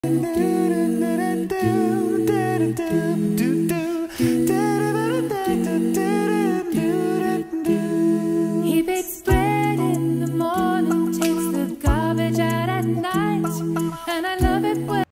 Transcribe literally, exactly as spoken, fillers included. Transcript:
He bakes bread in the morning, takes the garbage out at night, and I love